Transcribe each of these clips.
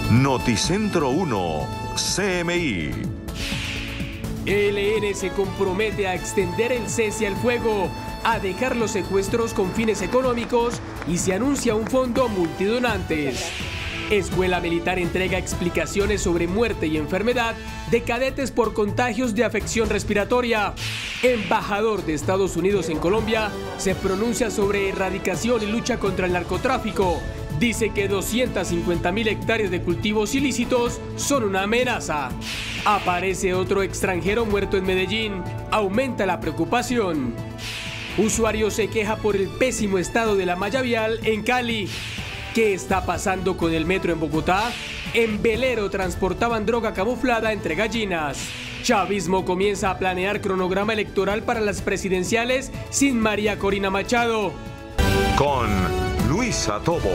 Noticentro 1, CMI. ELN se compromete a extender el cese al fuego, a dejar los secuestros con fines económicos y se anuncia un fondo multidonantes. Escuela Militar entrega explicaciones sobre muerte y enfermedad de cadetes por contagios de afección respiratoria. Embajador de Estados Unidos en Colombia se pronuncia sobre erradicación y lucha contra el narcotráfico. Dice que 250.000 hectáreas de cultivos ilícitos son una amenaza. Aparece otro extranjero muerto en Medellín. Aumenta la preocupación. Usuario se queja por el pésimo estado de la malla vial en Cali. ¿Qué está pasando con el metro en Bogotá? En velero transportaban droga camuflada entre gallinas. Chavismo comienza a planear cronograma electoral para las presidenciales sin María Corina Machado. Con Luisa Tobo.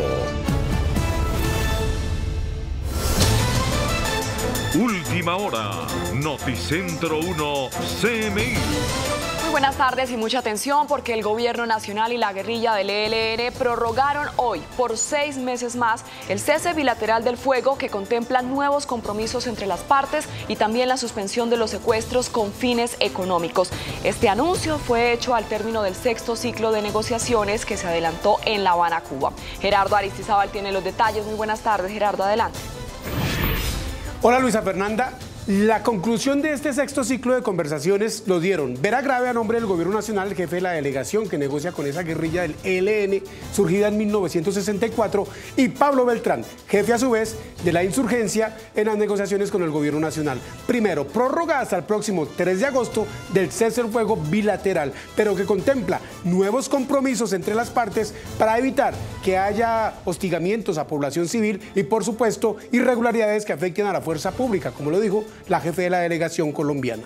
Última hora, Noticentro 1, CMI. Muy buenas tardes y mucha atención porque el Gobierno Nacional y la guerrilla del ELN prorrogaron hoy por 6 meses más el cese bilateral del fuego que contempla nuevos compromisos entre las partes y también la suspensión de los secuestros con fines económicos. Este anuncio fue hecho al término del 6º ciclo de negociaciones que se adelantó en La Habana, Cuba. Gerardo Aristizábal tiene los detalles. Muy buenas tardes, Gerardo, adelante. Hola Luisa Fernanda. La conclusión de este 6º ciclo de conversaciones lo dieron Vera Grave a nombre del Gobierno Nacional, el jefe de la delegación que negocia con esa guerrilla del ELN surgida en 1964, y Pablo Beltrán, jefe a su vez de la insurgencia en las negociaciones con el Gobierno Nacional. Primero, prórroga hasta el próximo 3 de agosto del cese al fuego bilateral, pero que contempla nuevos compromisos entre las partes para evitar que haya hostigamientos a población civil y, por supuesto, irregularidades que afecten a la fuerza pública, como lo dijo la jefe de la delegación colombiana.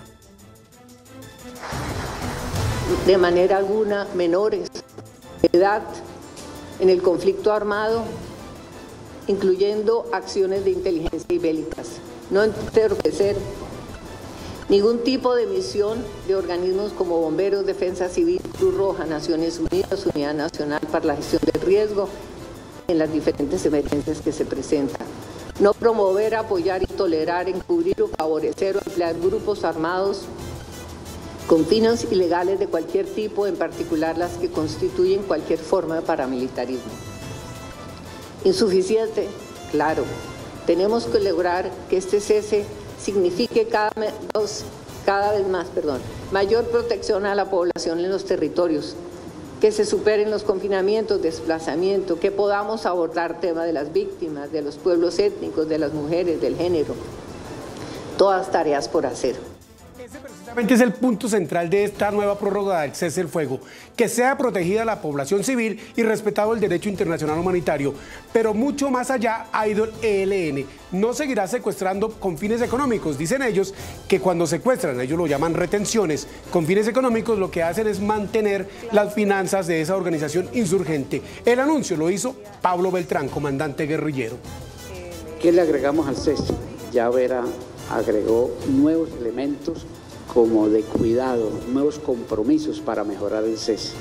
De manera alguna, menores de edad en el conflicto armado, incluyendo acciones de inteligencia y bélicas. No entorpecer ningún tipo de misión de organismos como Bomberos, Defensa Civil, Cruz Roja, Naciones Unidas, Unidad Nacional para la Gestión del Riesgo en las diferentes emergencias que se presentan. No promover, apoyar y tolerar, encubrir o favorecer o emplear grupos armados con fines ilegales de cualquier tipo, en particular las que constituyen cualquier forma de paramilitarismo. Insuficiente, claro. Tenemos que lograr que este cese signifique cada vez más, mayor protección a la población en los territorios, que se superen los confinamientos, desplazamiento, que podamos abordar temas de las víctimas, de los pueblos étnicos, de las mujeres, del género. Todas tareas por hacer. Ese precisamente es el punto central de esta nueva prórroga del cese del fuego, que sea protegida la población civil y respetado el derecho internacional humanitario. Pero mucho más allá ha ido el ELN. No seguirá secuestrando con fines económicos. Dicen ellos que cuando secuestran, ellos lo llaman retenciones, con fines económicos, lo que hacen es mantener las finanzas de esa organización insurgente. El anuncio lo hizo Pablo Beltrán, comandante guerrillero. ¿Qué le agregamos al cese? Ya Vera agregó nuevos elementos como de cuidado, nuevos compromisos para mejorar el cese.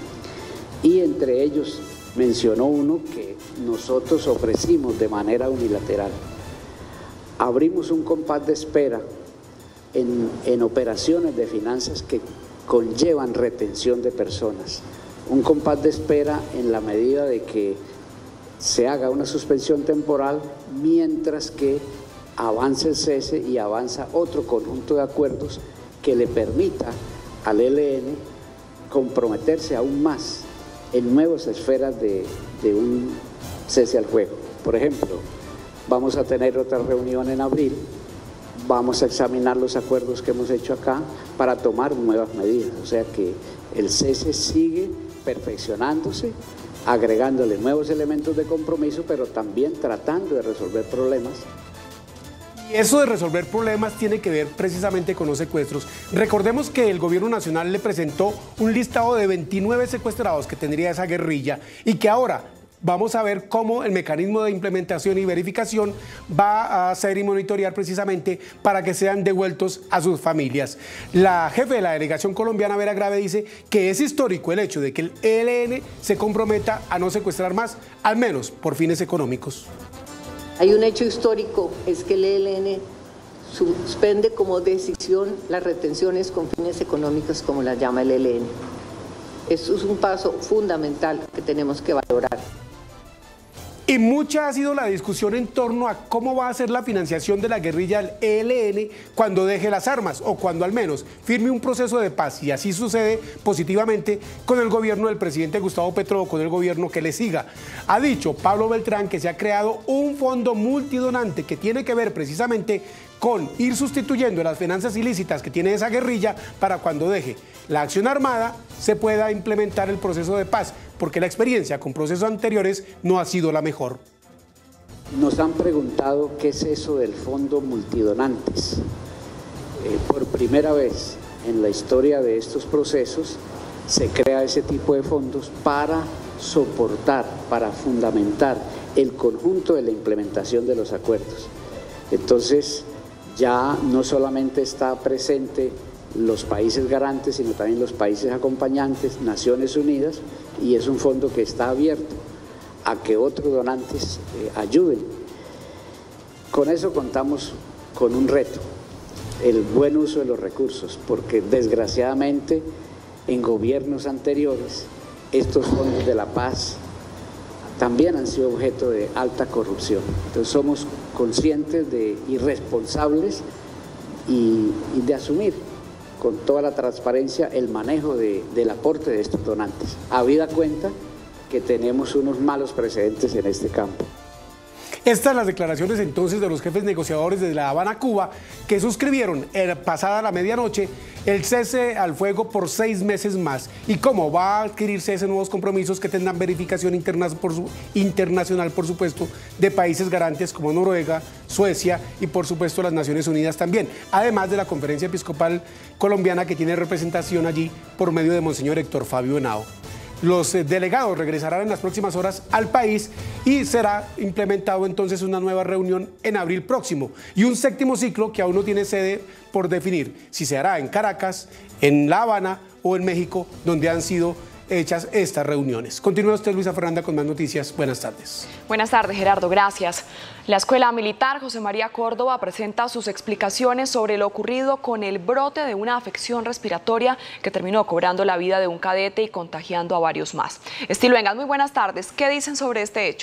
Y entre ellos mencionó uno que nosotros ofrecimos de manera unilateral. Abrimos un compás de espera en operaciones de finanzas que conllevan retención de personas. Un compás de espera en la medida de que se haga una suspensión temporal mientras que avance el cese y avanza otro conjunto de acuerdos que le permita al ELN comprometerse aún más en nuevas esferas de un cese al fuego. Por ejemplo, vamos a tener otra reunión en abril, vamos a examinar los acuerdos que hemos hecho acá para tomar nuevas medidas. O sea que el cese sigue perfeccionándose, agregándole nuevos elementos de compromiso, pero también tratando de resolver problemas. Y eso de resolver problemas tiene que ver precisamente con los secuestros. Recordemos que el Gobierno Nacional le presentó un listado de 29 secuestrados que tendría esa guerrilla y que ahora vamos a ver cómo el mecanismo de implementación y verificación va a hacer y monitorear precisamente para que sean devueltos a sus familias. La jefe de la delegación colombiana, Vera Grave, dice que es histórico el hecho de que el ELN se comprometa a no secuestrar más, al menos por fines económicos. Hay un hecho histórico, es que el ELN suspende como decisión las retenciones con fines económicos, como las llama el ELN. Esto es un paso fundamental que tenemos que valorar. Y mucha ha sido la discusión en torno a cómo va a ser la financiación de la guerrilla del ELN cuando deje las armas o cuando al menos firme un proceso de paz, y así sucede positivamente con el gobierno del presidente Gustavo Petro o con el gobierno que le siga. Ha dicho Pablo Beltrán que se ha creado un fondo multidonante que tiene que ver precisamente con ir sustituyendo las finanzas ilícitas que tiene esa guerrilla para cuando deje la acción armada se pueda implementar el proceso de paz, porque la experiencia con procesos anteriores no ha sido la mejor. Nos han preguntado qué es eso del fondo multidonantes. Por primera vez en la historia de estos procesos se crea ese tipo de fondos para soportar, para fundamentar el conjunto de la implementación de los acuerdos. Entonces, ya no solamente está presente los países garantes, sino también los países acompañantes, Naciones Unidas, y es un fondo que está abierto a que otros donantes ayuden. Con eso contamos con un reto, el buen uso de los recursos, porque desgraciadamente en gobiernos anteriores estos fondos de la paz también han sido objeto de alta corrupción. Entonces somos conscientes y responsables y de asumir con toda la transparencia el manejo del aporte de estos donantes, habida cuenta que tenemos unos malos precedentes en este campo. Estas las declaraciones entonces de los jefes negociadores de La Habana, Cuba, que suscribieron pasada la medianoche el cese al fuego por 6 meses más. Y cómo va a adquirirse esos nuevos compromisos que tendrán verificación internacional, por supuesto, de países garantes como Noruega, Suecia y por supuesto las Naciones Unidas también. Además de la Conferencia Episcopal Colombiana, que tiene representación allí por medio de Monseñor Héctor Fabio Henao. Los delegados regresarán en las próximas horas al país y será implementado entonces una nueva reunión en abril próximo y un 7º ciclo que aún no tiene sede por definir si se hará en Caracas, en La Habana o en México, donde han sido hechas estas reuniones. Continúa usted, Luisa Fernanda, con más noticias. Buenas tardes. Buenas tardes, Gerardo. Gracias. La Escuela Militar José María Córdoba presenta sus explicaciones sobre lo ocurrido con el brote de una afección respiratoria que terminó cobrando la vida de un cadete y contagiando a varios más. Estiluengas, muy buenas tardes. ¿Qué dicen sobre este hecho?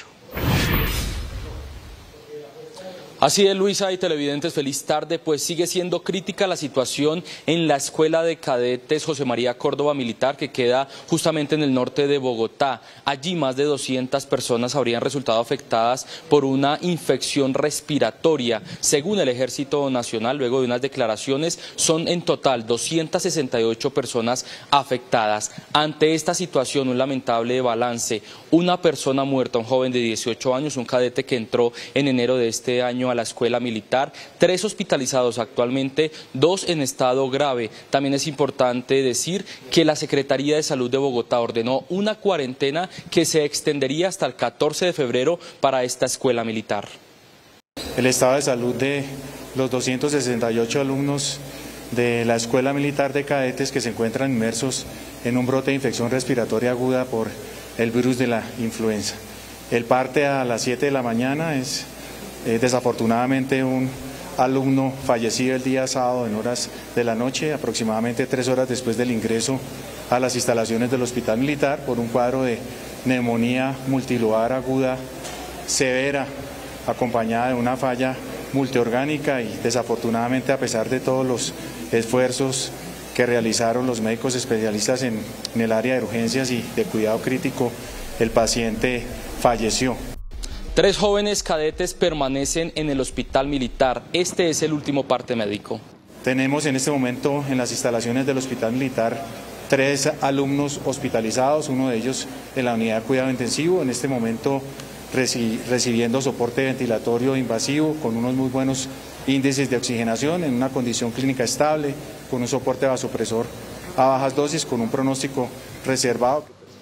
Así es, Luisa y televidentes, feliz tarde. Pues sigue siendo crítica la situación en la Escuela de Cadetes José María Córdoba Militar, que queda justamente en el norte de Bogotá. Allí más de 200 personas habrían resultado afectadas por una infección respiratoria. Según el Ejército Nacional, luego de unas declaraciones, son en total 268 personas afectadas. Ante esta situación, un lamentable balance: una persona muerta, un joven de 18 años, un cadete que entró en enero de este año a la Escuela Militar, 3 hospitalizados actualmente, 2 en estado grave. También es importante decir que la Secretaría de Salud de Bogotá ordenó una cuarentena que se extendería hasta el 14 de febrero para esta Escuela Militar. El estado de salud de los 268 alumnos de la Escuela Militar de Cadetes que se encuentran inmersos en un brote de infección respiratoria aguda por el virus de la influenza. El parte a las 7 de la mañana es desafortunadamente un alumno fallecido el día sábado en horas de la noche, aproximadamente 3 horas después del ingreso a las instalaciones del Hospital Militar por un cuadro de neumonía multilobar aguda severa, acompañada de una falla multiorgánica, y desafortunadamente, a pesar de todos los esfuerzos que realizaron los médicos especialistas en el área de urgencias y de cuidado crítico, el paciente falleció. 3 jóvenes cadetes permanecen en el Hospital Militar. Este es el último parte médico. Tenemos en este momento en las instalaciones del Hospital Militar 3 alumnos hospitalizados, uno de ellos en la unidad de cuidado intensivo, en este momento recibiendo soporte ventilatorio invasivo con unos muy buenos índices de oxigenación, en una condición clínica estable, con un soporte vasopresor a bajas dosis, con un pronóstico reservado.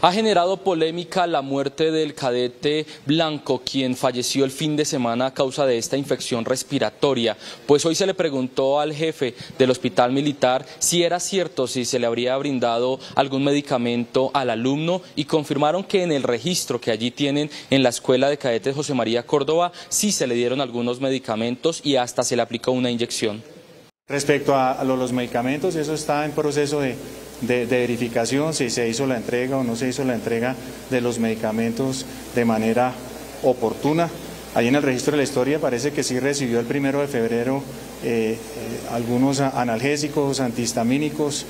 Ha generado polémica la muerte del cadete Blanco, quien falleció el fin de semana a causa de esta infección respiratoria. Pues hoy se le preguntó al jefe del hospital militar si era cierto, si se le habría brindado algún medicamento al alumno, y confirmaron que en el registro que allí tienen en la Escuela de Cadetes José María Córdoba sí se le dieron algunos medicamentos y hasta se le aplicó una inyección. Respecto a los medicamentos, eso está en proceso de verificación, si se hizo la entrega o no se hizo la entrega de los medicamentos de manera oportuna. Ahí en el registro de la historia parece que sí recibió el 1 de febrero algunos analgésicos, antihistamínicos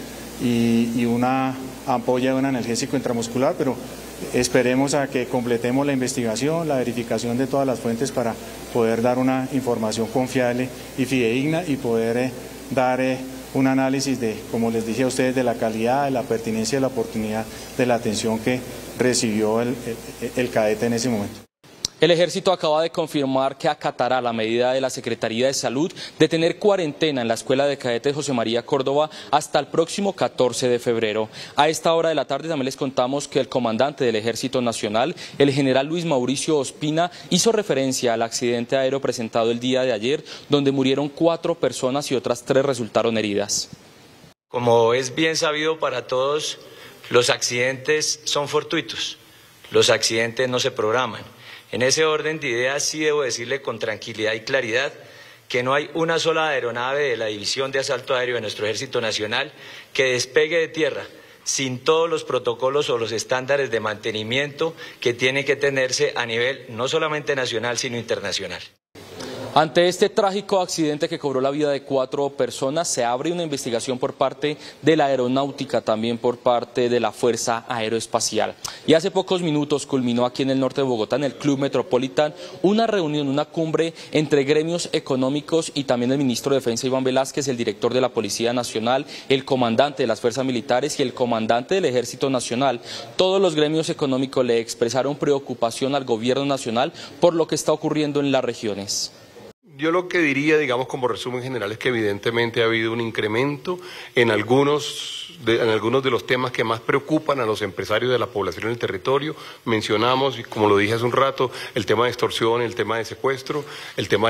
y una ampolla de un analgésico intramuscular, pero esperemos a que completemos la investigación, la verificación de todas las fuentes para poder dar una información confiable y fidedigna y poder dar un análisis de, como les dije a ustedes, de la calidad, de la pertinencia, de la oportunidad de la atención que recibió el cadete en ese momento. El Ejército acaba de confirmar que acatará la medida de la Secretaría de Salud de tener cuarentena en la Escuela de Cadetes José María Córdoba hasta el próximo 14 de febrero. A esta hora de la tarde también les contamos que el comandante del Ejército Nacional, el general Luis Mauricio Ospina, hizo referencia al accidente aéreo presentado el día de ayer, donde murieron 4 personas y otras 3 resultaron heridas. Como es bien sabido para todos, los accidentes son fortuitos, los accidentes no se programan. En ese orden de ideas sí debo decirle con tranquilidad y claridad que no hay una sola aeronave de la División de Asalto Aéreo de nuestro Ejército Nacional que despegue de tierra sin todos los protocolos o los estándares de mantenimiento que tienen que tenerse a nivel no solamente nacional sino internacional. Ante este trágico accidente que cobró la vida de 4 personas, se abre una investigación por parte de la aeronáutica, también por parte de la Fuerza Aeroespacial. Y hace pocos minutos culminó aquí en el norte de Bogotá, en el Club Metropolitan, una reunión, una cumbre entre gremios económicos y también el ministro de Defensa Iván Velázquez, el director de la Policía Nacional, el comandante de las Fuerzas Militares y el comandante del Ejército Nacional. Todos los gremios económicos le expresaron preocupación al gobierno nacional por lo que está ocurriendo en las regiones. Yo lo que diría, digamos como resumen general, es que evidentemente ha habido un incremento en algunos de los temas que más preocupan a los empresarios de la población en el territorio. Mencionamos, como lo dije hace un rato, el tema de extorsión, el tema de secuestro, el tema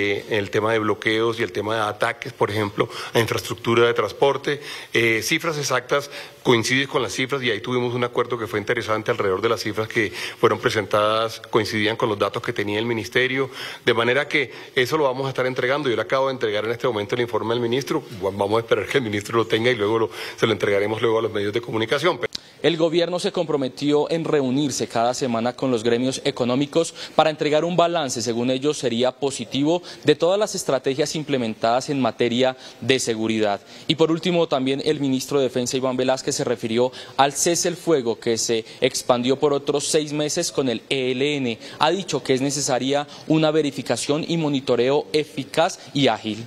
de bloqueos y el tema de ataques, por ejemplo, a infraestructura de transporte. Cifras exactas, coinciden con las cifras y ahí tuvimos un acuerdo que fue interesante alrededor de las cifras que fueron presentadas, coincidían con los datos que tenía el ministerio, de manera que eso lo vamos a estar entregando. Yo le acabo de entregar en este momento el informe al ministro, vamos a esperar que el ministro lo tenga y luego se lo entregaremos luego a los medios de comunicación. El gobierno se comprometió en reunirse cada semana con los gremios económicos para entregar un balance, según ellos sería positivo, de todas las estrategias implementadas en materia de seguridad. Y por último, también el ministro de Defensa Iván Velázquez se refirió al cese el fuego que se expandió por otros 6 meses con el ELN. Ha dicho que es necesaria una verificación y monitoreo eficaz y ágil.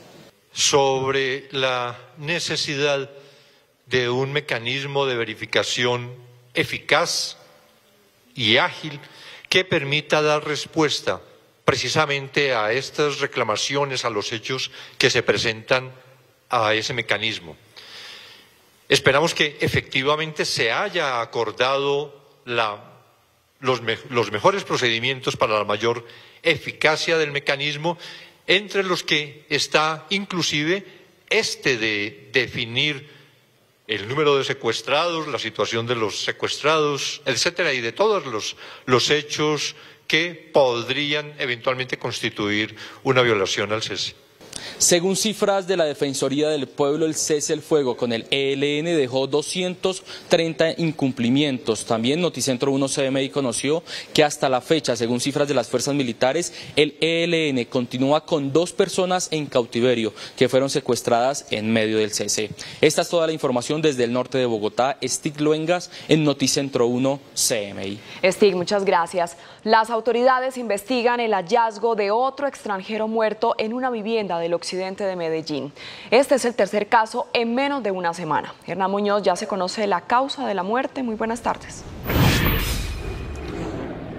Sobre la necesidad de un mecanismo de verificación eficaz y ágil que permita dar respuesta precisamente a estas reclamaciones, a los hechos que se presentan a ese mecanismo. Esperamos que efectivamente se haya acordado los mejores procedimientos para la mayor eficacia del mecanismo, entre los que está inclusive de definir el número de secuestrados, la situación de los secuestrados, etcétera, y de todos los hechos que podrían eventualmente constituir una violación al cese. Según cifras de la Defensoría del Pueblo, el cese el fuego con el ELN dejó 230 incumplimientos. También Noticentro 1 CMI conoció que hasta la fecha, según cifras de las fuerzas militares, el ELN continúa con 2 personas en cautiverio que fueron secuestradas en medio del cese. Esta es toda la información desde el norte de Bogotá. Stig Luengas en Noticentro 1 CMI. Stig, muchas gracias. Las autoridades investigan el hallazgo de otro extranjero muerto en una vivienda del occidente de Medellín. Este es el tercer caso en menos de una semana. Hernán Muñoz, ya se conoce la causa de la muerte. Muy buenas tardes.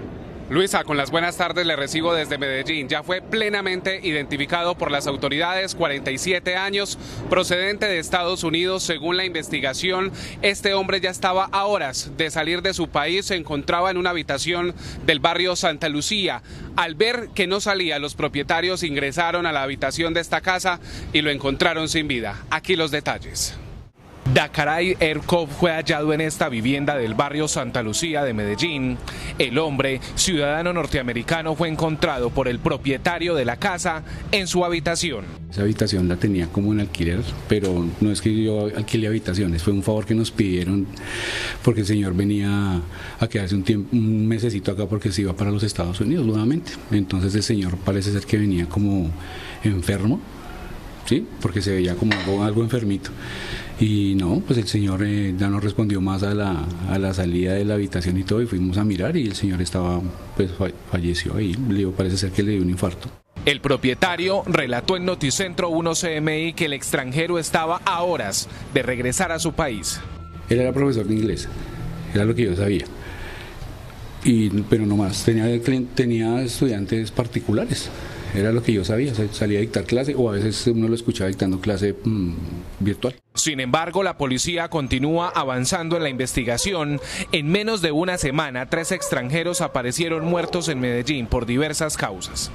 Luisa, con las buenas tardes le recibo desde Medellín. Ya fue plenamente identificado por las autoridades, 47 años, procedente de Estados Unidos. Según la investigación, este hombre ya estaba a horas de salir de su país. Se encontraba en una habitación del barrio Santa Lucía. Al ver que no salía, los propietarios ingresaron a la habitación de esta casa y lo encontraron sin vida. Aquí los detalles. Dakaray Erkov fue hallado en esta vivienda del barrio Santa Lucía de Medellín. El hombre, ciudadano norteamericano, fue encontrado por el propietario de la casa en su habitación. Esa habitación la tenía como en alquiler, pero no es que yo alquilé habitaciones, fue un favor que nos pidieron porque el señor venía a quedarse un mesecito acá porque se iba para los Estados Unidos nuevamente. Entonces el señor parece ser que venía como enfermo, ¿sí? Porque se veía como algo enfermito. Y no, pues el señor ya no respondió más a la salida de la habitación y todo, y fuimos a mirar y el señor estaba, pues falleció ahí. Parece ser que le dio un infarto. El propietario relató en Noticentro 1 CMI que el extranjero estaba a horas de regresar a su país. Él era profesor de inglés, era lo que yo sabía. Pero no más, tenía estudiantes particulares. Era lo que yo sabía, salía a dictar clase o a veces uno lo escuchaba dictando clase virtual. Sin embargo, la policía continúa avanzando en la investigación. En menos de una semana, 3 extranjeros aparecieron muertos en Medellín por diversas causas.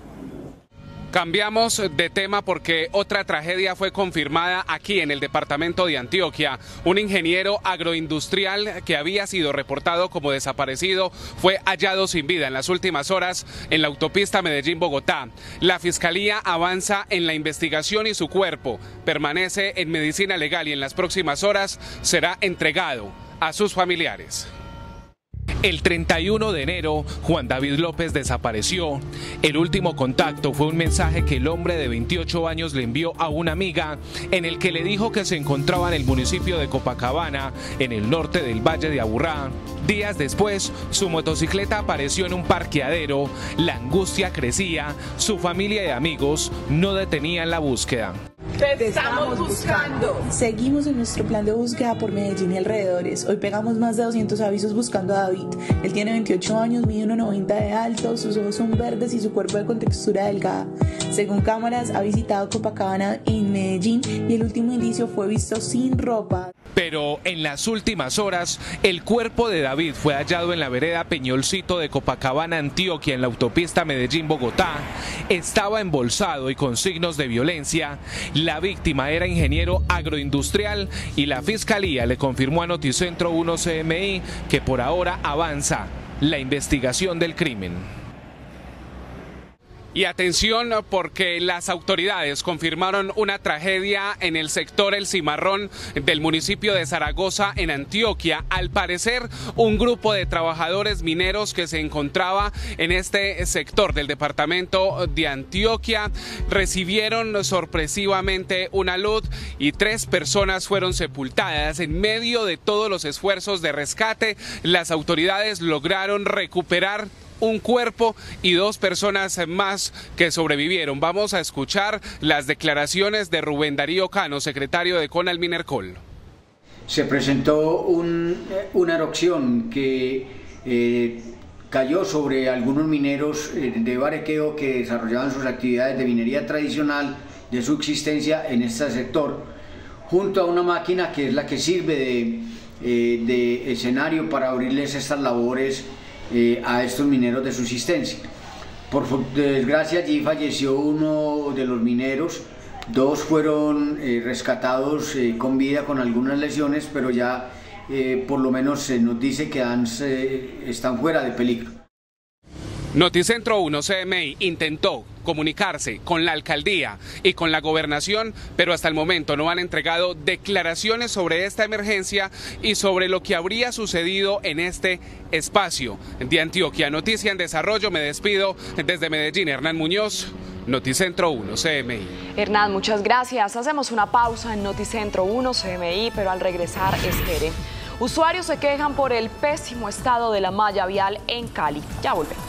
Cambiamos de tema porque otra tragedia fue confirmada aquí en el departamento de Antioquia. Un ingeniero agroindustrial que había sido reportado como desaparecido fue hallado sin vida en las últimas horas en la autopista Medellín-Bogotá. La Fiscalía avanza en la investigación y su cuerpo permanece en medicina legal y en las próximas horas será entregado a sus familiares. El 31 de enero, Juan David López desapareció. El último contacto fue un mensaje que el hombre de 28 años le envió a una amiga en el que le dijo que se encontraba en el municipio de Copacabana, en el norte del Valle de Aburrá. Días después, su motocicleta apareció en un parqueadero. La angustia crecía. Su familia y amigos no detenían la búsqueda. Te estamos buscando. Seguimos en nuestro plan de búsqueda por Medellín y alrededores. Hoy pegamos más de 200 avisos buscando a David. Él tiene 28 años, mide 1,90 de alto, sus ojos son verdes y su cuerpo de contextura delgada. Según cámaras, ha visitado Copacabana en Medellín y el último indicio fue visto sin ropa. Pero en las últimas horas, el cuerpo de David fue hallado en la vereda Peñolcito de Copacabana, Antioquia, en la autopista Medellín-Bogotá. Estaba embolsado y con signos de violencia. La víctima era ingeniero agroindustrial y la Fiscalía le confirmó a Noticentro 1 CMI que por ahora avanza la investigación del crimen. Y atención porque las autoridades confirmaron una tragedia en el sector El Cimarrón del municipio de Zaragoza en Antioquia. Al parecer, un grupo de trabajadores mineros que se encontraba en este sector del departamento de Antioquia recibieron sorpresivamente una luz y 3 personas fueron sepultadas. En medio de todos los esfuerzos de rescate, las autoridades lograron recuperar un cuerpo y 2 personas más que sobrevivieron. Vamos a escuchar las declaraciones de Rubén Darío Cano, secretario de Conalminercol. Se presentó una erupción que cayó sobre algunos mineros de Barequeo que desarrollaban sus actividades de minería tradicional de subsistencia en este sector, junto a una máquina que es la que sirve de escenario para abrirles estas labores a estos mineros de subsistencia. Por desgracia allí falleció uno de los mineros, 2 fueron rescatados con vida con algunas lesiones, pero ya por lo menos se nos dice que están fuera de peligro. Noticentro 1 CMI intentó comunicarse con la alcaldía y con la gobernación, pero hasta el momento no han entregado declaraciones sobre esta emergencia y sobre lo que habría sucedido en este espacio de Antioquia. Noticia en desarrollo, me despido desde Medellín. Hernán Muñoz, Noticentro 1 CMI. Hernán, muchas gracias. Hacemos una pausa en Noticentro 1 CMI, pero al regresar, espere. Usuarios se quejan por el pésimo estado de la malla vial en Cali. Ya volvemos.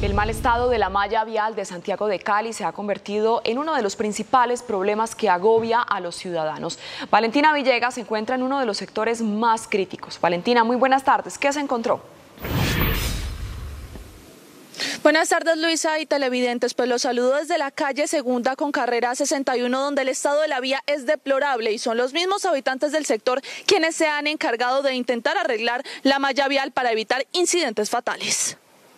El mal estado de la malla vial de Santiago de Cali se ha convertido en uno de los principales problemas que agobia a los ciudadanos. Valentina Villegas se encuentra en uno de los sectores más críticos. Valentina, muy buenas tardes. ¿Qué se encontró? Buenas tardes, Luisa y televidentes. Pues los saludo desde la calle Segunda con carrera 61, donde el estado de la vía es deplorable y son los mismos habitantes del sector quienes se han encargado de intentar arreglar la malla vial para evitar incidentes fatales.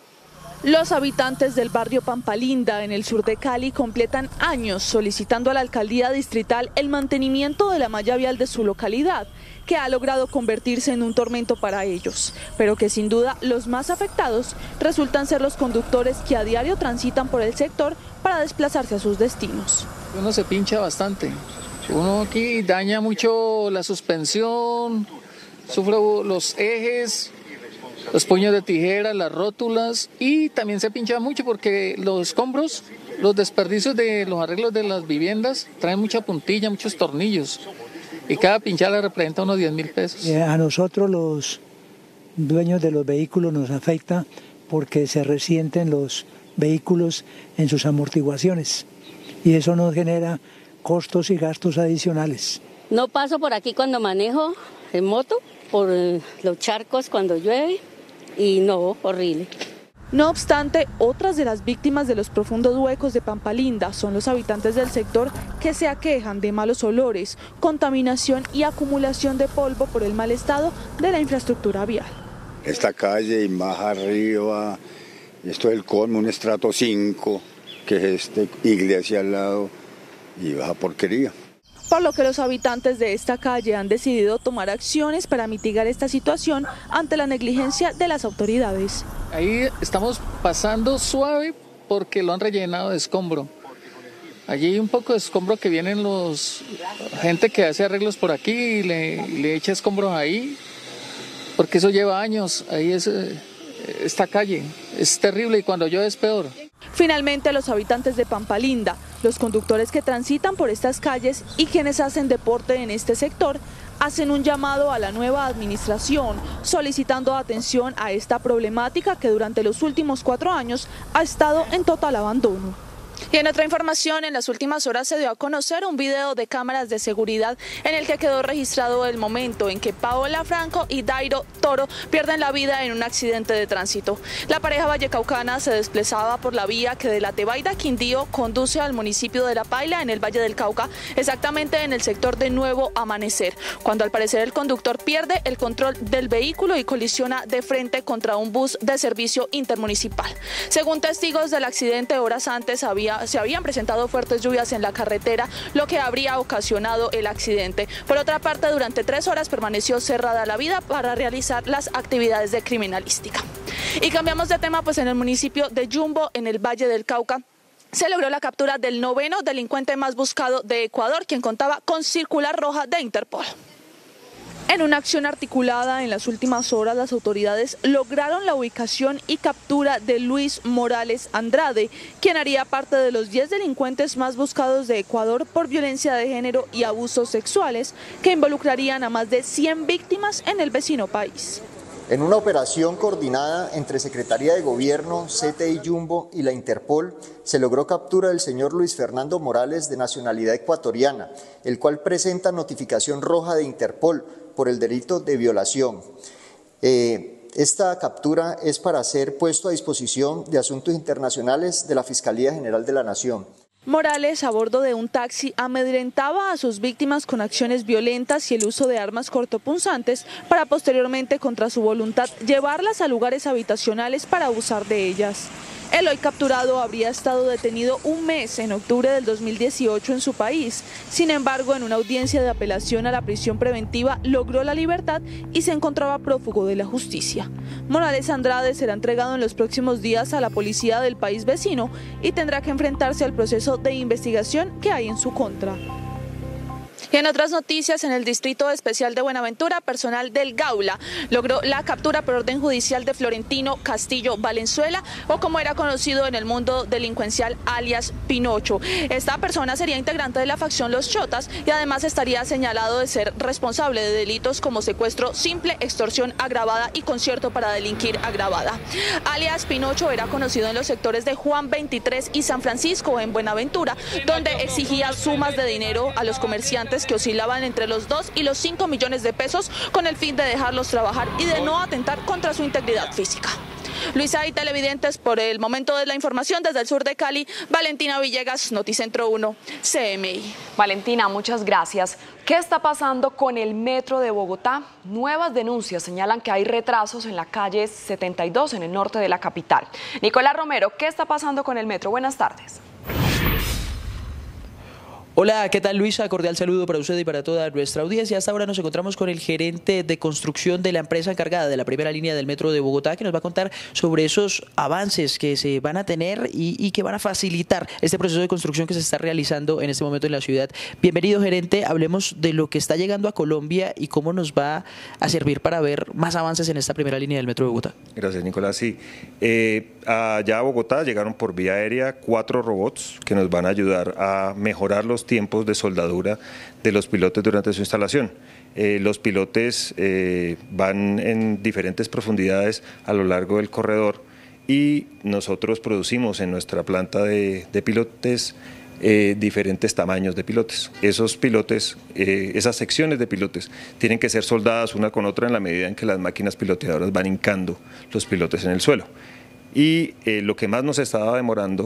Los habitantes del barrio Pampalinda, en el sur de Cali, completan años solicitando a la alcaldía distrital el mantenimiento de la malla vial de su localidad, que ha logrado convertirse en un tormento para ellos, pero que sin duda los más afectados resultan ser los conductores que a diario transitan por el sector para desplazarse a sus destinos. Uno se pincha bastante, uno aquí daña mucho la suspensión, sufre los ejes, los puños de tijera, las rótulas, y también se pincha mucho porque los escombros, los desperdicios de los arreglos de las viviendas traen mucha puntilla, muchos tornillos, y cada pinchada representa unos 10.000 pesos. A nosotros los dueños de los vehículos nos afecta porque se resienten los vehículos en sus amortiguaciones y eso nos genera costos y gastos adicionales. No paso por aquí cuando manejo en moto, por los charcos cuando llueve, y no, horrible. No obstante, otras de las víctimas de los profundos huecos de Pampalinda son los habitantes del sector que se aquejan de malos olores, contaminación y acumulación de polvo por el mal estado de la infraestructura vial. Esta calle y más arriba, esto es el colmo, un estrato 5, que es iglesia al lado, y baja porquería. Por lo que los habitantes de esta calle han decidido tomar acciones para mitigar esta situación ante la negligencia de las autoridades. Ahí estamos pasando suave porque lo han rellenado de escombro. Allí hay un poco de escombro que vienen gente que hace arreglos por aquí y le echa escombros ahí, porque eso lleva años. Ahí esta calle es terrible y cuando llueve es peor. Finalmente, los habitantes de Pampalinda, los conductores que transitan por estas calles y quienes hacen deporte en este sector, hacen un llamado a la nueva administración, solicitando atención a esta problemática que durante los últimos 4 años ha estado en total abandono. Y en otra información, en las últimas horas se dio a conocer un video de cámaras de seguridad en el que quedó registrado el momento en que Paola Franco y Dairo Toro pierden la vida en un accidente de tránsito. La pareja vallecaucana se desplazaba por la vía que de la Tebaida Quindío conduce al municipio de La Paila, en el Valle del Cauca, exactamente en el sector de Nuevo Amanecer, cuando al parecer el conductor pierde el control del vehículo y colisiona de frente contra un bus de servicio intermunicipal. Según testigos del accidente, horas antes se habían presentado fuertes lluvias en la carretera, lo que habría ocasionado el accidente. Por otra parte, durante 3 horas permaneció cerrada la vía para realizar las actividades de criminalística. Y cambiamos de tema, pues en el municipio de Yumbo, en el Valle del Cauca, se logró la captura del 9º delincuente más buscado de Ecuador, quien contaba con circular roja de Interpol. En una acción articulada en las últimas horas, las autoridades lograron la ubicación y captura de Luis Morales Andrade, quien haría parte de los 10 delincuentes más buscados de Ecuador por violencia de género y abusos sexuales, que involucrarían a más de 100 víctimas en el vecino país. En una operación coordinada entre Secretaría de Gobierno, CTI Yumbo y la Interpol, se logró captura del señor Luis Fernando Morales, de nacionalidad ecuatoriana, el cual presenta notificación roja de Interpol por el delito de violación. Esta captura es para ser puesto a disposición de Asuntos Internacionales de la Fiscalía General de la Nación. Morales, a bordo de un taxi, amedrentaba a sus víctimas con acciones violentas y el uso de armas cortopunzantes para posteriormente, contra su voluntad, llevarlas a lugares habitacionales para abusar de ellas. El hoy capturado habría estado detenido un mes en octubre del 2018 en su país. Sin embargo, en una audiencia de apelación a la prisión preventiva logró la libertad y se encontraba prófugo de la justicia. Morales Andrade será entregado en los próximos días a la policía del país vecino y tendrá que enfrentarse al proceso de investigación que hay en su contra. Y en otras noticias, en el Distrito Especial de Buenaventura, personal del Gaula logró la captura por orden judicial de Florentino Castillo Valenzuela, o como era conocido en el mundo delincuencial, alias Pinocho. Esta persona sería integrante de la facción Los Chotas y además estaría señalado de ser responsable de delitos como secuestro simple, extorsión agravada y concierto para delinquir agravada. Alias Pinocho era conocido en los sectores de Juan 23 y San Francisco en Buenaventura, donde exigía sumas de dinero a los comerciantes que oscilaban entre los 2 y los 5 millones de pesos con el fin de dejarlos trabajar y de no atentar contra su integridad física. Luisa y televidentes, por el momento de la información desde el sur de Cali, Valentina Villegas, Noticentro 1, CMI. Valentina, muchas gracias. ¿Qué está pasando con el metro de Bogotá? Nuevas denuncias señalan que hay retrasos en la calle 72 en el norte de la capital. Nicolás Romero, ¿qué está pasando con el metro? Buenas tardes. Hola, ¿qué tal, Luisa? Cordial saludo para usted y para toda nuestra audiencia. Hasta ahora nos encontramos con el gerente de construcción de la empresa encargada de la primera línea del metro de Bogotá, que nos va a contar sobre esos avances que se van a tener y que van a facilitar este proceso de construcción que se está realizando en este momento en la ciudad. Bienvenido, gerente. Hablemos de lo que está llegando a Colombia y cómo nos va a servir para ver más avances en esta primera línea del metro de Bogotá. Gracias, Nicolás. Sí, allá a Bogotá llegaron por vía aérea 4 robots que nos van a ayudar a mejorar los tiempos de soldadura de los pilotes durante su instalación. Los pilotes van en diferentes profundidades a lo largo del corredor y nosotros producimos en nuestra planta de pilotes diferentes tamaños de pilotes. Esos pilotes, esas secciones de pilotes tienen que ser soldadas una con otra en la medida en que las máquinas piloteadoras van hincando los pilotes en el suelo. Y lo que más nos estaba demorando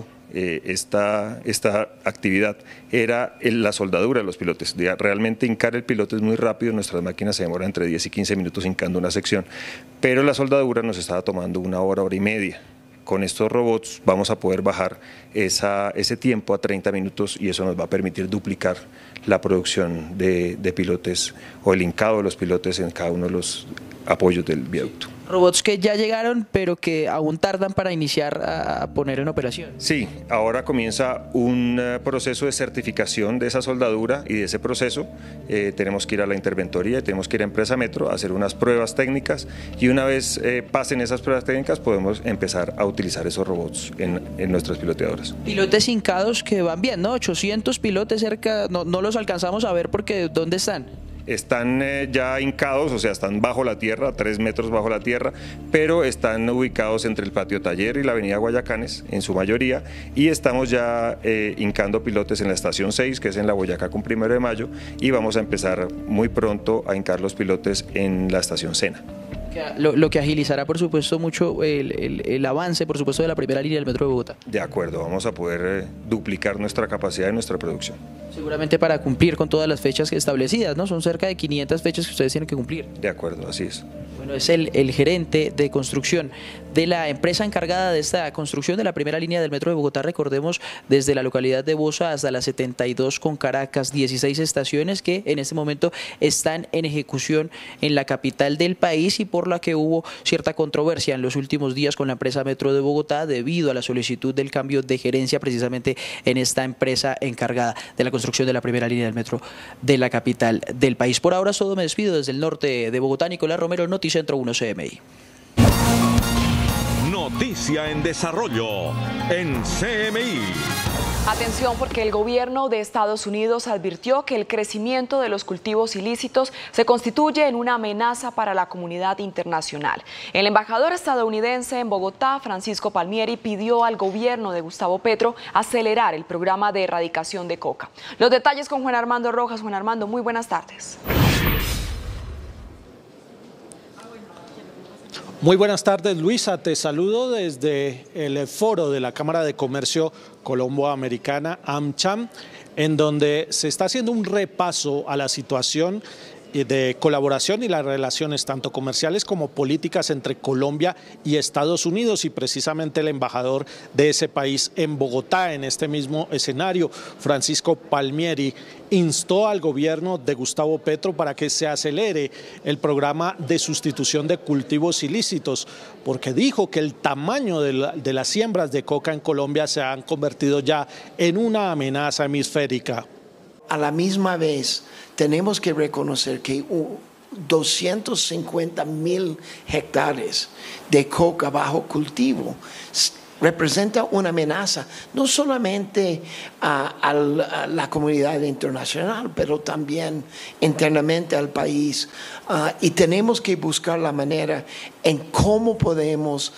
esta actividad era la soldadura de los pilotes. Realmente hincar el pilote es muy rápido, nuestras máquinas se demoran entre 10 y 15 minutos hincando una sección, pero la soldadura nos estaba tomando 1 hora, hora y media. Con estos robots vamos a poder bajar ese tiempo a 30 minutos y eso nos va a permitir duplicar la producción de pilotes o el hincado de los pilotes en cada uno de los apoyos del viaducto. Robots que ya llegaron, pero que aún tardan para iniciar a poner en operación. Sí, ahora comienza un proceso de certificación de esa soldadura y de ese proceso. Tenemos que ir a la interventoría, tenemos que ir a Empresa Metro a hacer unas pruebas técnicas y una vez pasen esas pruebas técnicas podemos empezar a utilizar esos robots en nuestras piloteadoras. Pilotes hincados que van bien, ¿no? 800 pilotes cerca, no los alcanzamos a ver porque ¿dónde están? Están ya hincados, o sea, están bajo la tierra, 3 metros bajo la tierra, pero están ubicados entre el patio Taller y la avenida Guayacanes, en su mayoría, y estamos ya hincando pilotes en la estación 6, que es en la Boyacá con 1 de mayo, y vamos a empezar muy pronto a hincar los pilotes en la estación Sena. Lo que agilizará, por supuesto, mucho el avance, por supuesto, de la primera línea del metro de Bogotá. De acuerdo, vamos a poder duplicar nuestra capacidad y nuestra producción. Seguramente para cumplir con todas las fechas establecidas, ¿no? Son cerca de 500 fechas que ustedes tienen que cumplir. De acuerdo, así es. Bueno, es el gerente de construcción de la empresa encargada de esta construcción de la primera línea del metro de Bogotá. Recordemos, desde la localidad de Bosa hasta la 72 con Caracas, 16 estaciones que en este momento están en ejecución en la capital del país y por la que hubo cierta controversia en los últimos días con la empresa Metro de Bogotá debido a la solicitud del cambio de gerencia precisamente en esta empresa encargada de la construcción de la primera línea del metro de la capital del país. Por ahora es todo, me despido desde el norte de Bogotá. Nicolás Romero, Noticentro 1 CMI. Noticia en desarrollo en CMI. Atención, porque el gobierno de Estados Unidos advirtió que el crecimiento de los cultivos ilícitos se constituye en una amenaza para la comunidad internacional. El embajador estadounidense en Bogotá, Francisco Palmieri, pidió al gobierno de Gustavo Petro acelerar el programa de erradicación de coca. Los detalles con Juan Armando Rojas. Juan Armando, muy buenas tardes. Muy buenas tardes, Luisa. Te saludo desde el foro de la Cámara de Comercio Colombo-Americana, AmCham, en donde se está haciendo un repaso a la situación de colaboración y las relaciones tanto comerciales como políticas entre Colombia y Estados Unidos, y precisamente el embajador de ese país en Bogotá, en este mismo escenario, Francisco Palmieri, instó al gobierno de Gustavo Petro para que se acelere el programa de sustitución de cultivos ilícitos, porque dijo que el tamaño de las siembras de coca en Colombia se han convertido ya en una amenaza hemisférica. a la misma vez tenemos que reconocer que 250,000 hectáreas de coca bajo cultivo representa una amenaza no solamente a la comunidad internacional, pero también internamente al país. Y tenemos que buscar la manera en cómo podemos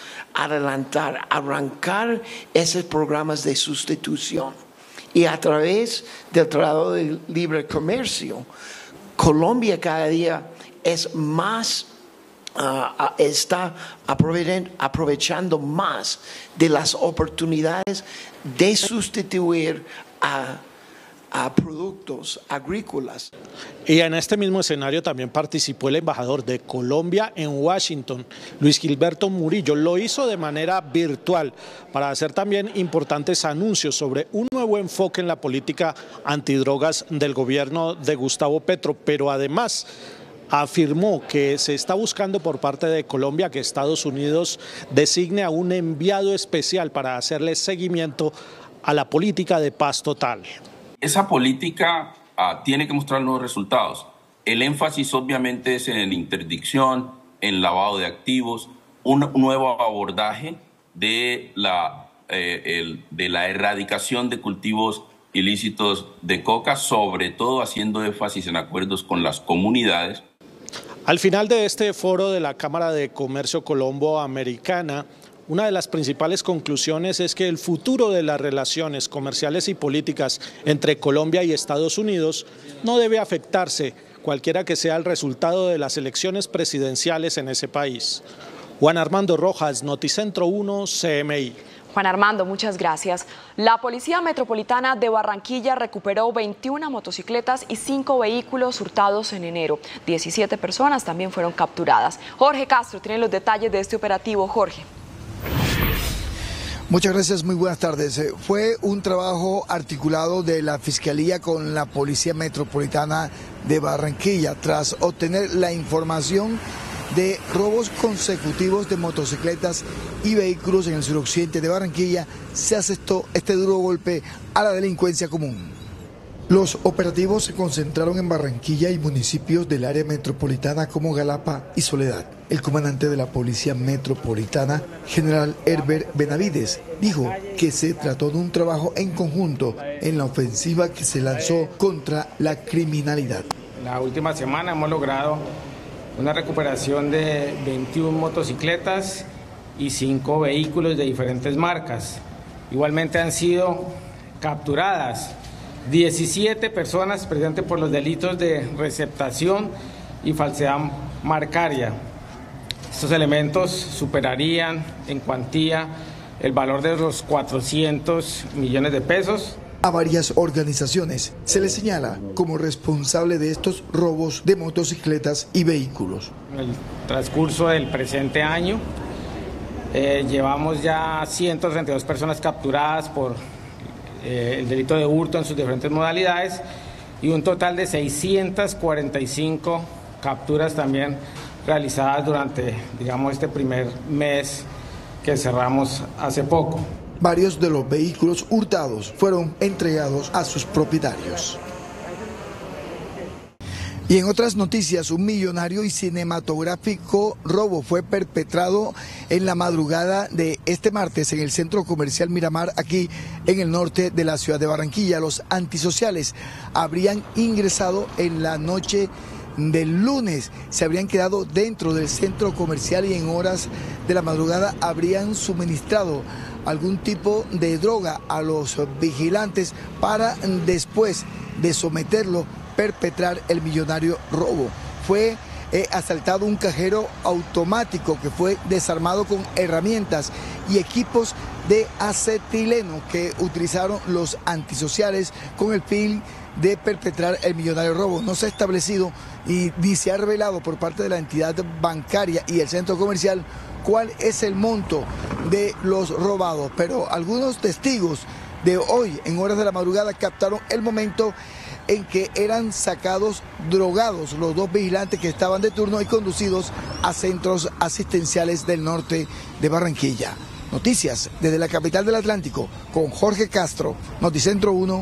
arrancar esos programas de sustitución. Y a través del Tratado de Libre Comercio, Colombia cada día es más, está aprovechando más de las oportunidades de sustituir a productos agrícolas. Y en este mismo escenario también participó el embajador de Colombia en Washington, Luis Gilberto Murillo. Lo hizo de manera virtual para hacer también importantes anuncios sobre un nuevo enfoque en la política antidrogas del gobierno de Gustavo Petro, pero además afirmó que se está buscando por parte de Colombia que Estados Unidos designe a un enviado especial para hacerle seguimiento a la política de paz total. Esa política tiene que mostrar nuevos resultados. El énfasis obviamente es en la interdicción, en lavado de activos, un nuevo abordaje de la erradicación de cultivos ilícitos de coca, sobre todo haciendo énfasis en acuerdos con las comunidades. Al final de este foro de la Cámara de Comercio Colombo-Americana, una de las principales conclusiones es que el futuro de las relaciones comerciales y políticas entre Colombia y Estados Unidos no debe afectarse, cualquiera que sea el resultado de las elecciones presidenciales en ese país. Juan Armando Rojas, Noticentro 1, CMI. Juan Armando, muchas gracias. La Policía Metropolitana de Barranquilla recuperó 21 motocicletas y 5 vehículos hurtados en enero. 17 personas también fueron capturadas. Jorge Castro tiene los detalles de este operativo. Jorge. Muchas gracias, muy buenas tardes. Fue un trabajo articulado de la Fiscalía con la Policía Metropolitana de Barranquilla tras obtener la información de robos consecutivos de motocicletas y vehículos en el suroccidente de Barranquilla. Se asestó este duro golpe a la delincuencia común. Los operativos se concentraron en Barranquilla y municipios del área metropolitana como Galapa y Soledad. El comandante de la Policía Metropolitana, General Herbert Benavides, dijo que se trató de un trabajo en conjunto en la ofensiva que se lanzó contra la criminalidad. La última semana hemos logrado una recuperación de 21 motocicletas y 5 vehículos de diferentes marcas. Igualmente han sido capturadas 17 personas precisamente por los delitos de receptación y falsedad marcaria. Estos elementos superarían en cuantía el valor de los 400 millones de pesos. A varias organizaciones se les señala como responsable de estos robos de motocicletas y vehículos. En el transcurso del presente año llevamos ya 132 personas capturadas por el delito de hurto en sus diferentes modalidades y un total de 645 capturas también realizadas durante, digamos, este primer mes que cerramos hace poco. Varios de los vehículos hurtados fueron entregados a sus propietarios. Y en otras noticias, un millonario y cinematográfico robo fue perpetrado en la madrugada de este martes en el centro comercial Miramar, aquí en el norte de la ciudad de Barranquilla. Los antisociales habrían ingresado en la noche del lunes, se habrían quedado dentro del centro comercial y en horas de la madrugada habrían suministrado algún tipo de droga a los vigilantes para después de someterlo perpetrar el millonario robo. Fue asaltado un cajero automático que fue desarmado con herramientas y equipos de acetileno que utilizaron los antisociales con el fin de perpetrar el millonario robo. No se ha establecido y ni se ha revelado por parte de la entidad bancaria y el centro comercial cuál es el monto de los robados, pero algunos testigos de hoy en horas de la madrugada captaron el momento en que eran sacados drogados los dos vigilantes que estaban de turno y conducidos a centros asistenciales del norte de Barranquilla. Noticias desde la capital del Atlántico con Jorge Castro, Noticentro 1,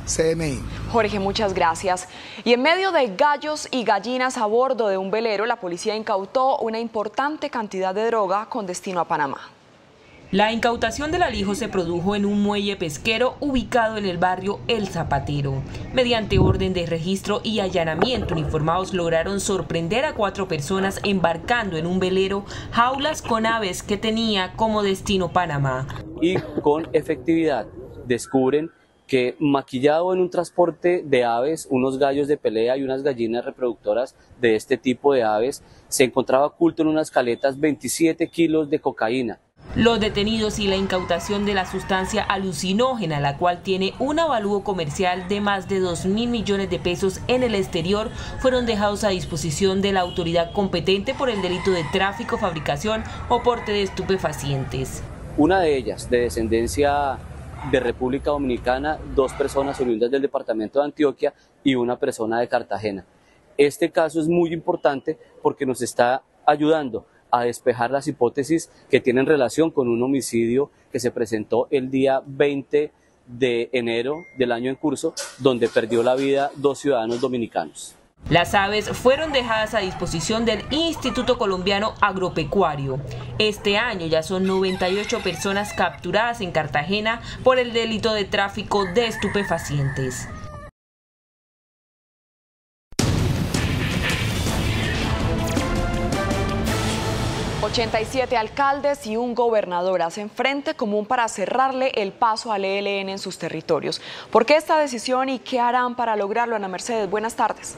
CMI. Jorge, muchas gracias. Y en medio de gallos y gallinas a bordo de un velero, la policía incautó una importante cantidad de droga con destino a Panamá. La incautación del alijo se produjo en un muelle pesquero ubicado en el barrio El Zapatero. Mediante orden de registro y allanamiento, uniformados lograron sorprender a 4 personas embarcando en un velero jaulas con aves que tenía como destino Panamá. Y con efectividad descubren que maquillado en un transporte de aves, unos gallos de pelea y unas gallinas reproductoras de este tipo de aves, se encontraba oculto en unas caletas 27 kilos de cocaína. Los detenidos y la incautación de la sustancia alucinógena, la cual tiene un avalúo comercial de más de 2.000 millones de pesos en el exterior, fueron dejados a disposición de la autoridad competente por el delito de tráfico, fabricación o porte de estupefacientes. Una de ellas, de descendencia de República Dominicana, 2 personas oriundas del departamento de Antioquia y una persona de Cartagena. Este caso es muy importante porque nos está ayudando a despejar las hipótesis que tienen relación con un homicidio que se presentó el día 20 de enero del año en curso, donde perdió la vida 2 ciudadanos dominicanos. Las aves fueron dejadas a disposición del Instituto Colombiano Agropecuario. Este año ya son 98 personas capturadas en Cartagena por el delito de tráfico de estupefacientes. ...87 alcaldes y un gobernador hacen frente común para cerrarle el paso al ELN en sus territorios. ¿Por qué esta decisión y qué harán para lograrlo? Ana Mercedes, buenas tardes.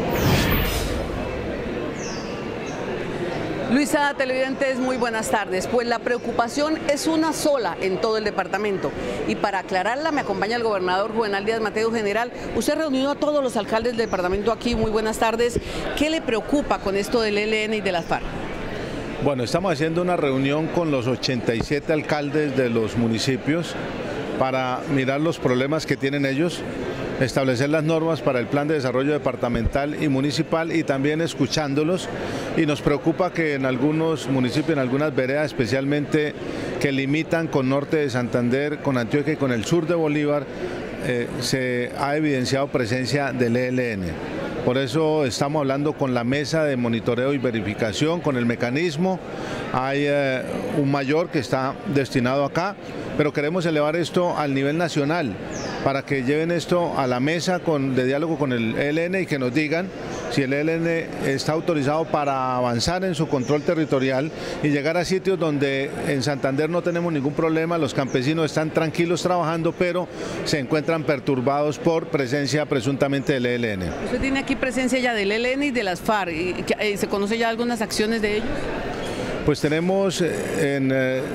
Luisa, televidentes, muy buenas tardes. Pues la preocupación es una sola en todo el departamento. Y para aclararla me acompaña el gobernador Juvenal Díaz Mateo. General, usted reunió a todos los alcaldes del departamento aquí. Muy buenas tardes. ¿Qué le preocupa con esto del ELN y de las FARC? Bueno, estamos haciendo una reunión con los 87 alcaldes de los municipios para mirar los problemas que tienen ellos, establecer las normas para el plan de desarrollo departamental y municipal y también escuchándolos. Y nos preocupa que en algunos municipios, en algunas veredas especialmente que limitan con norte de Santander, con Antioquia y con el sur de Bolívar, se ha evidenciado presencia del ELN. Por eso estamos hablando con la mesa de monitoreo y verificación, con el mecanismo. Hay un mayor que está destinado acá, pero queremos elevar esto al nivel nacional para que lleven esto a la mesa de diálogo con el ELN y que nos digan si el ELN está autorizado para avanzar en su control territorial y llegar a sitios donde en Santander no tenemos ningún problema, los campesinos están tranquilos trabajando, pero se encuentran perturbados por presencia presuntamente del ELN. Usted tiene aquí presencia ya del ELN y de las FARC, ¿se conoce ya algunas acciones de ellos? Pues tenemos en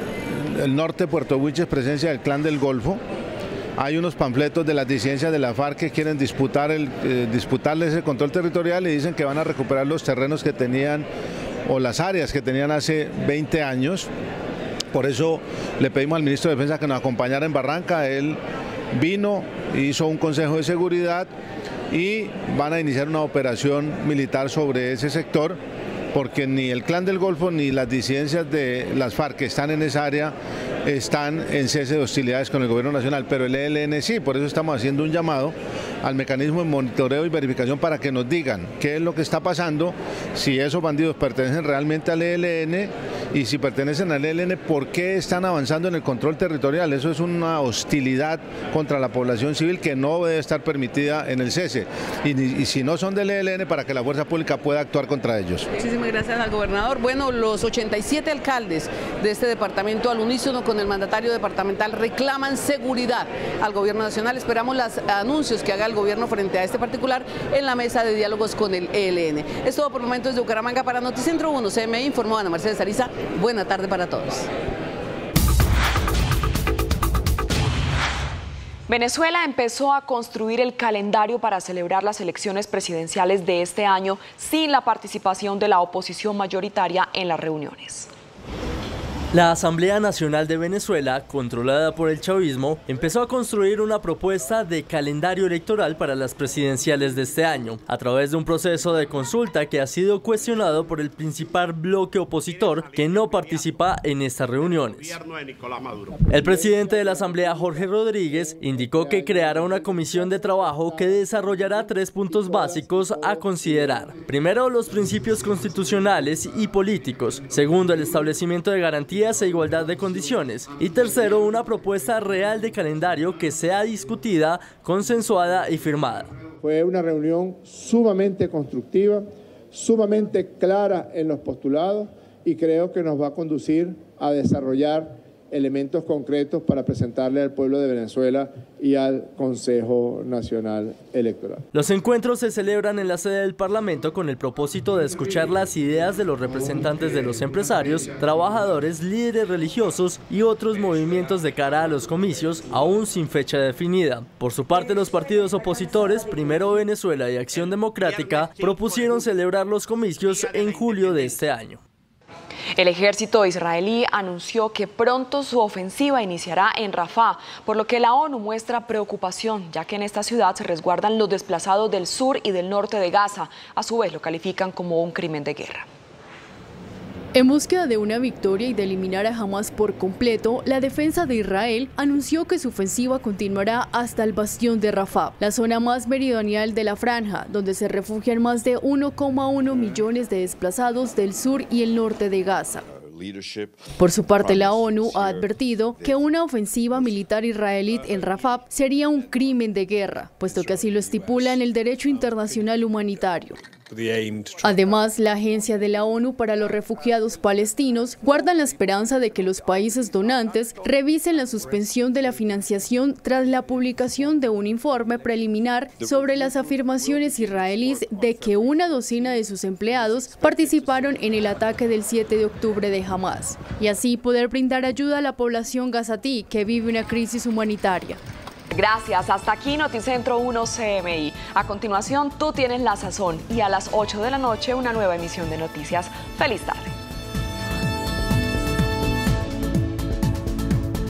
el norte de Puerto Wilches presencia del Clan del Golfo. Hay unos panfletos de las disidencias de la FARC que quieren disputarles el control territorial y dicen que van a recuperar los terrenos que tenían o las áreas que tenían hace 20 años. Por eso le pedimos al ministro de Defensa que nos acompañara en Barranca. Él vino, hizo un consejo de seguridad y van a iniciar una operación militar sobre ese sector, porque ni el Clan del Golfo ni las disidencias de las FARC que están en esa área están en cese de hostilidades con el gobierno nacional, pero el ELN sí. Por eso estamos haciendo un llamado al mecanismo de monitoreo y verificación para que nos digan qué es lo que está pasando, si esos bandidos pertenecen realmente al ELN y si pertenecen al ELN, por qué están avanzando en el control territorial. Eso es una hostilidad contra la población civil que no debe estar permitida en el cese. Y si no son del ELN, para que la fuerza pública pueda actuar contra ellos. Muchísimas gracias al gobernador. Bueno, los 87 alcaldes de este departamento al unísono con el mandatario departamental reclaman seguridad al gobierno nacional. Esperamos los anuncios que haga el gobierno frente a este particular en la mesa de diálogos con el ELN. Es todo por el momento desde Bucaramanga para Noticentro 1. CMI informó Ana Mercedes Ariza. Buena tarde para todos. Venezuela empezó a construir el calendario para celebrar las elecciones presidenciales de este año sin la participación de la oposición mayoritaria en las reuniones. La Asamblea Nacional de Venezuela, controlada por el chavismo, empezó a construir una propuesta de calendario electoral para las presidenciales de este año, a través de un proceso de consulta que ha sido cuestionado por el principal bloque opositor que no participa en estas reuniones. El presidente de la Asamblea, Jorge Rodríguez, indicó que creará una comisión de trabajo que desarrollará 3 puntos básicos a considerar. Primero, los principios constitucionales y políticos. Segundo, el establecimiento de garantías e igualdad de condiciones. Y tercero, una propuesta real de calendario que sea discutida, consensuada y firmada. Fue una reunión sumamente constructiva, sumamente clara en los postulados y creo que nos va a conducir a desarrollar elementos concretos para presentarle al pueblo de Venezuela y al Consejo Nacional Electoral. Los encuentros se celebran en la sede del Parlamento con el propósito de escuchar las ideas de los representantes de los empresarios, trabajadores, líderes religiosos y otros movimientos de cara a los comicios, aún sin fecha definida. Por su parte, los partidos opositores, Primero Venezuela y Acción Democrática, propusieron celebrar los comicios en julio de este año. El ejército israelí anunció que pronto su ofensiva iniciará en Rafah, por lo que la ONU muestra preocupación, ya que en esta ciudad se resguardan los desplazados del sur y del norte de Gaza. A su vez lo califican como un crimen de guerra. En búsqueda de una victoria y de eliminar a Hamás por completo, la defensa de Israel anunció que su ofensiva continuará hasta el bastión de Rafah, la zona más meridional de la franja, donde se refugian más de 1,1 millones de desplazados del sur y el norte de Gaza. Por su parte, la ONU ha advertido que una ofensiva militar israelí en Rafah sería un crimen de guerra, puesto que así lo estipula en el derecho internacional humanitario. Además, la Agencia de la ONU para los Refugiados Palestinos guarda la esperanza de que los países donantes revisen la suspensión de la financiación tras la publicación de un informe preliminar sobre las afirmaciones israelíes de que una docena de sus empleados participaron en el ataque del 7 de octubre de Hamás, y así poder brindar ayuda a la población gazatí que vive una crisis humanitaria. Gracias, hasta aquí Noticentro 1 CMI. A continuación, Tú Tienes la Sazón y a las 8 de la noche una nueva emisión de noticias. ¡Feliz tarde!